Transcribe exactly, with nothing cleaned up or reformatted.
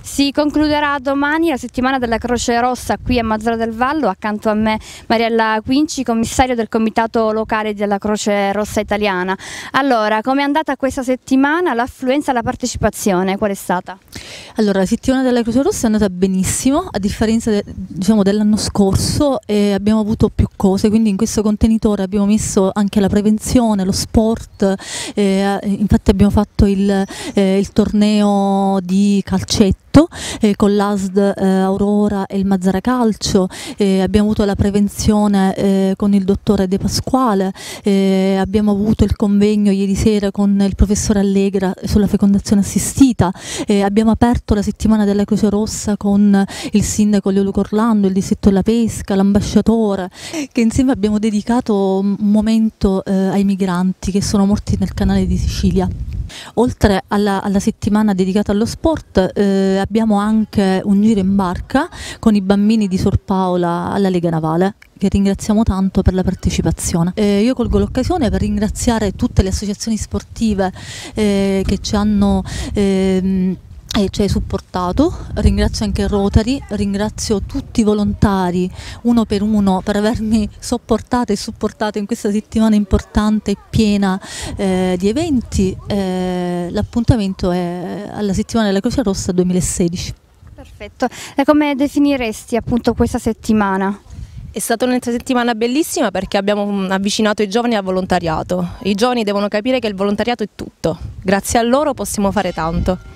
Si concluderà domani la settimana della Croce Rossa qui a Mazara del Vallo, accanto a me Mariella Quinci, commissario del comitato locale della Croce Rossa italiana. Allora, come è andata questa settimana? L'affluenza, la partecipazione, qual è stata? Allora, la settimana della Croce Rossa è andata benissimo, a differenza de, diciamo, dell'anno scorso, e abbiamo avuto più cose, quindi in questo contenitore abbiamo messo anche la prevenzione, lo sport, eh, infatti abbiamo fatto il, eh, il torneo di calcetto eh, con l'A S D eh, Aurora e il Mazara Calcio, eh, abbiamo avuto la prevenzione eh, con il dottore De Pasquale, eh, abbiamo avuto il convegno ieri sera con il professore Allegra sulla fecondazione assistita, eh, abbiamo aperto la settimana della Croce Rossa con il sindaco Leo Luca Orlando, il distretto della pesca, l'ambasciatore, che insieme abbiamo dedicato un momento eh, ai migranti che sono morti nel canale di Sicilia. Oltre alla, alla settimana dedicata allo sport eh, abbiamo anche un giro in barca con i bambini di Sor Paola alla Lega Navale, che ringraziamo tanto per la partecipazione. Eh, io colgo l'occasione per ringraziare tutte le associazioni sportive eh, che ci hanno ehm, e ci hai supportato, ringrazio anche Rotary, ringrazio tutti i volontari uno per uno per avermi sopportato e supportato in questa settimana importante e piena eh, di eventi. Eh, l'appuntamento è alla settimana della Croce Rossa duemilasedici. Perfetto, e come definiresti appunto questa settimana? È stata una settimana bellissima perché abbiamo avvicinato i giovani al volontariato. I giovani devono capire che il volontariato è tutto, grazie a loro possiamo fare tanto.